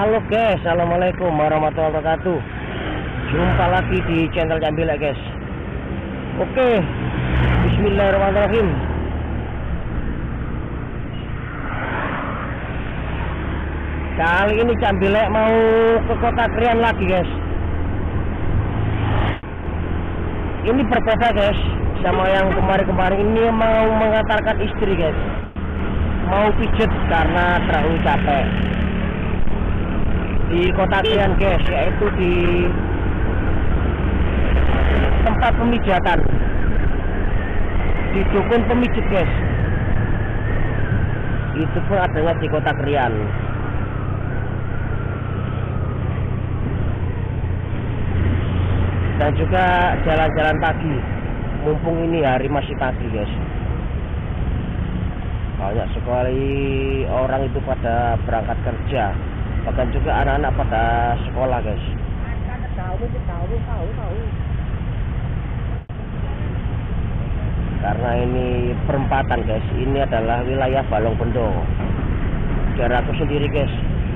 Halo guys, assalamualaikum warahmatullahi wabarakatuh. Jumpa lagi di channel Cambilek guys. Oke, bismillahirrahmanirrahim. Kali ini Cambilek mau ke Kota Krian lagi guys. Ini berbeda guys sama yang kemarin-kemarin. Ini mau mengantarkan istri guys, mau pijet karena terlalu capek di Kota Krian guys, yaitu di tempat pemijatan, di dukun pemijit guys. Itu pun adanya di Kota Krian. Dan juga jalan-jalan pagi, mumpung ini hari masih pagi guys. Banyak sekali orang itu pada berangkat kerja, bahkan juga anak-anak pada sekolah guys. Karena ini perempatan guys, ini adalah wilayah Balong Bendo. Jarakku sendiri guys,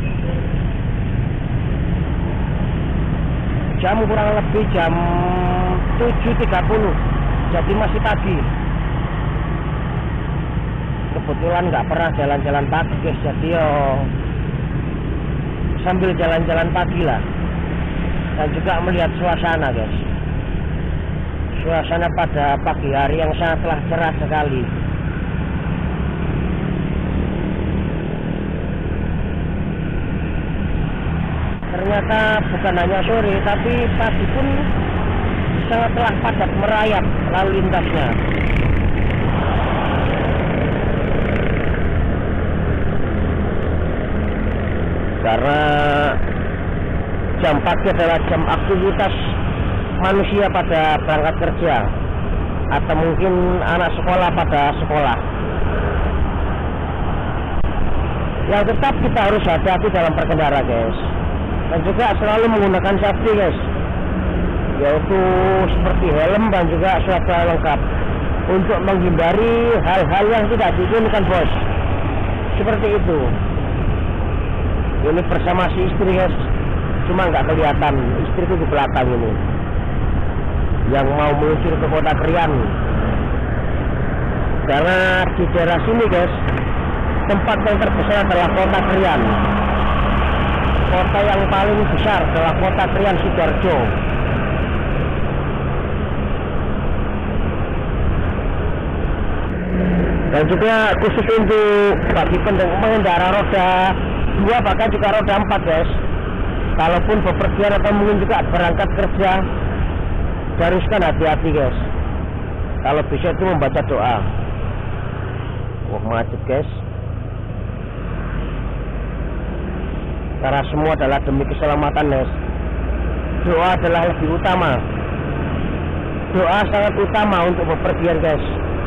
jam kurang lebih jam 7.30, jadi masih pagi. Kebetulan nggak pernah jalan-jalan pagi guys, jadi sambil jalan-jalan pagi lah, dan juga melihat suasana guys. Suasana pada pagi hari yang sangatlah cerah sekali. Ternyata bukan hanya sore, tapi pagi pun sangatlah padat merayap lalu lintasnya. Karena jam pagi adalah jam aktivitas manusia pada berangkat kerja, atau mungkin anak sekolah pada sekolah. Yang tetap kita harus hati-hati dalam berkendara guys, dan juga selalu menggunakan safety guys, yaitu seperti helm dan juga surat lengkap, untuk menghindari hal-hal yang tidak diinginkan bos. Seperti itu. Ini bersama si istri guys, cuma nggak kelihatan istriku di belakang ini, yang mau meluncur ke Kota Krian. Karena di daerah sini guys, tempat yang terbesar adalah Kota Krian. Kota yang paling besar adalah Kota Krian Sidoarjo. Dan juga khusus untuk bagi pengendara roda 2 bahkan juga roda 4 guys, kalaupun bepergian atau mungkin juga berangkat kerja, haruskan hati-hati guys. Kalau bisa itu membaca doa. Wah macet guys, karena semua adalah demi keselamatan guys. Doa adalah lebih utama. Doa sangat utama untuk bepergian guys,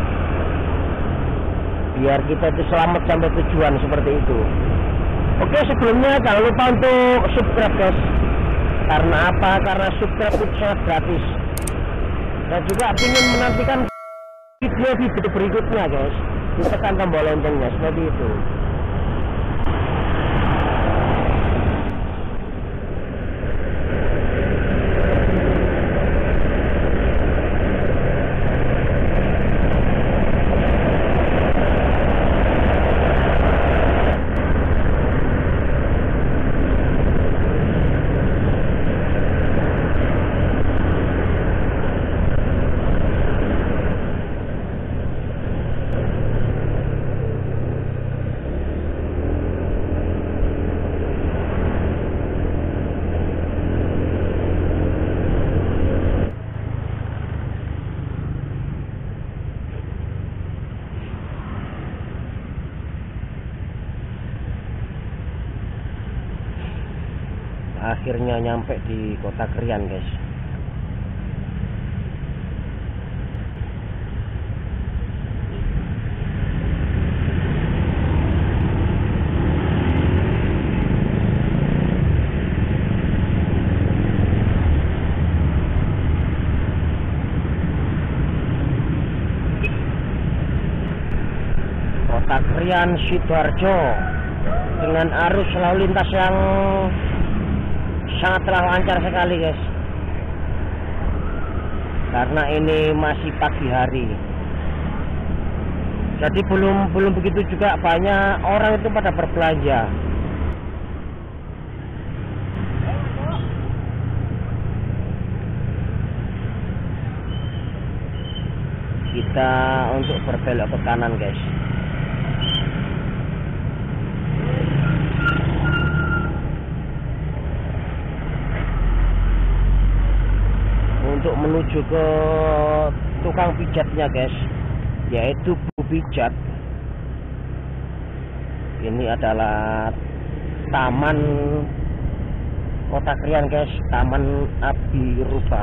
biar kita itu selamat sampai tujuan seperti itu. Oke, sebelumnya jangan lupa untuk subscribe guys. Karena apa? Karena subscribe itu sangat gratis. Dan juga ingin menantikan video berikutnya guys, ditekan tombol loncengnya seperti itu. Akhirnya nyampe di Kota Krian guys. Kota Krian Sidoarjo. dengan arus lalu lintas yang sangatlah lancar sekali guys, karena ini masih pagi hari. Jadi belum begitu juga banyak orang itu pada berbelanja. Kita untuk berbelok ke kanan guys. Untuk menuju ke tukang pijatnya guys, yaitu Bu Pijat. Ini adalah Taman Kota Krian guys, Taman Abiruba.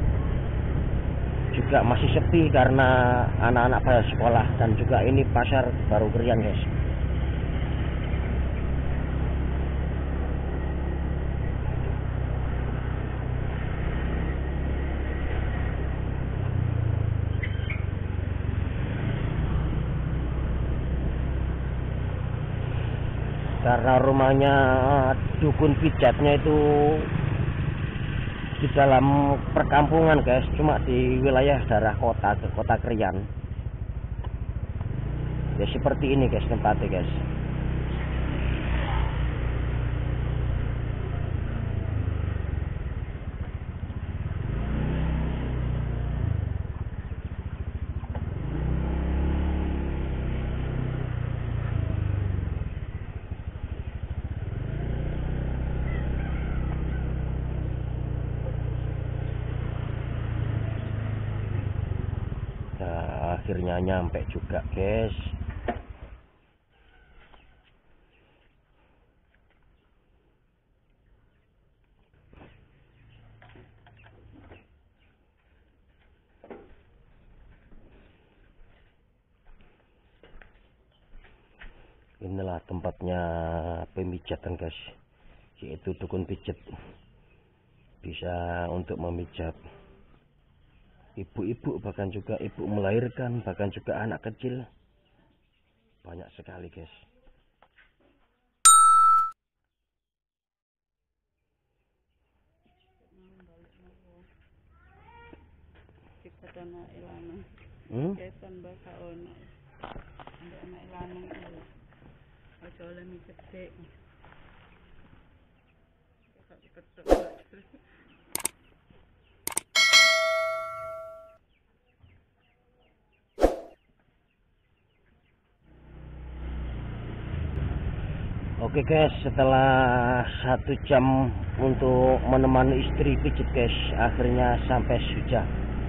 Juga masih sepi karena anak-anak pada sekolah, dan juga ini pasar baru Krian guys. Karena rumahnya dukun pijatnya itu di dalam perkampungan guys, cuma di wilayah daerah kota ke Kota Krian. Ya seperti ini guys tempatnya guys. Akhirnya nyampe juga guys. Inilah tempatnya pemijatan guys, yaitu dukun pijat. Bisa untuk memijat ibu-ibu, bahkan juga ibu melahirkan, bahkan juga anak kecil. Banyak sekali guys. Oke guys, setelah 1 jam untuk menemani istri pijat guys, akhirnya sampai juga.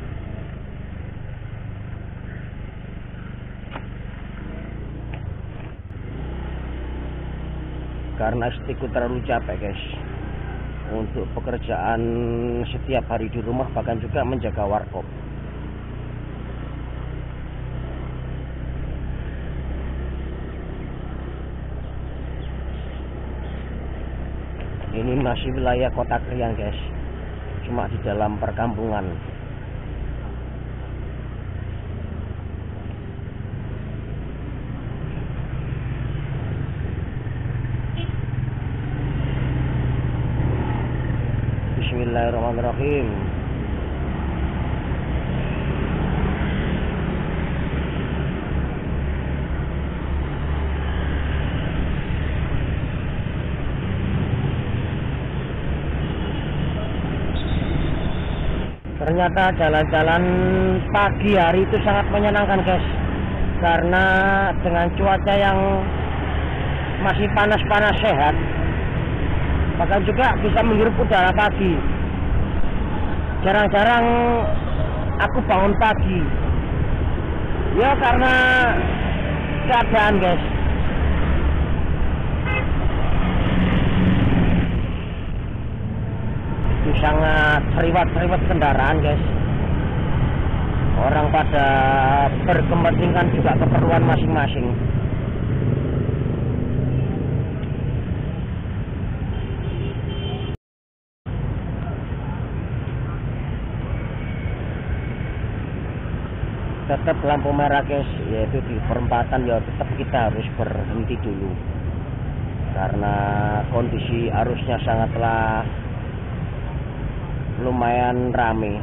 Karena istriku terlalu capek guys untuk pekerjaan setiap hari di rumah, bahkan juga menjaga warkop. Ini masih wilayah Kota Krian guys, cuma di dalam perkampungan. Bismillahirrahmanirrahim. Ternyata jalan-jalan pagi hari itu sangat menyenangkan guys, karena dengan cuaca yang masih panas-panas sehat, bahkan juga bisa menghirup udara pagi. Jarang-jarang aku bangun pagi, ya karena keadaan guys. Sangat seriwat kendaraan guys. Orang pada berkepentingan juga keperluan masing-masing. Tetap lampu merah guys, yaitu di perempatan, ya tetap kita harus berhenti dulu. karena kondisi arusnya sangatlah lumayan rame.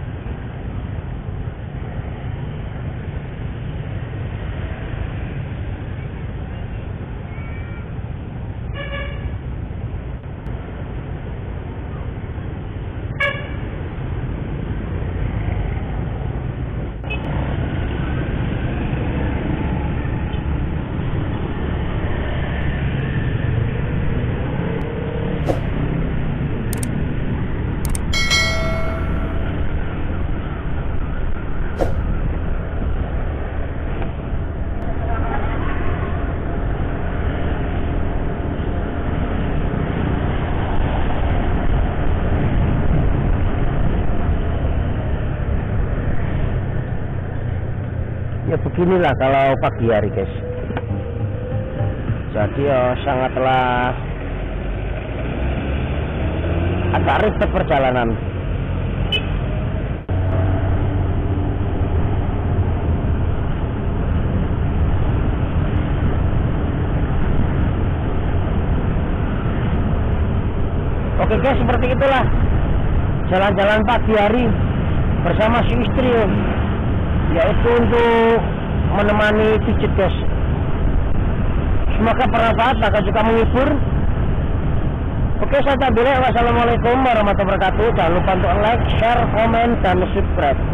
Ya beginilah kalau pagi hari guys, jadi sangatlah agak ribet perjalanan. Oke guys, seperti itulah jalan-jalan pagi hari bersama si istri, yaitu untuk menemani pijit guys. Semoga bermanfaat, maka juga menghibur. Oke, saya tabila. Wassalamualaikum warahmatullahi wabarakatuh. Jangan lupa untuk like, share, komen, dan subscribe.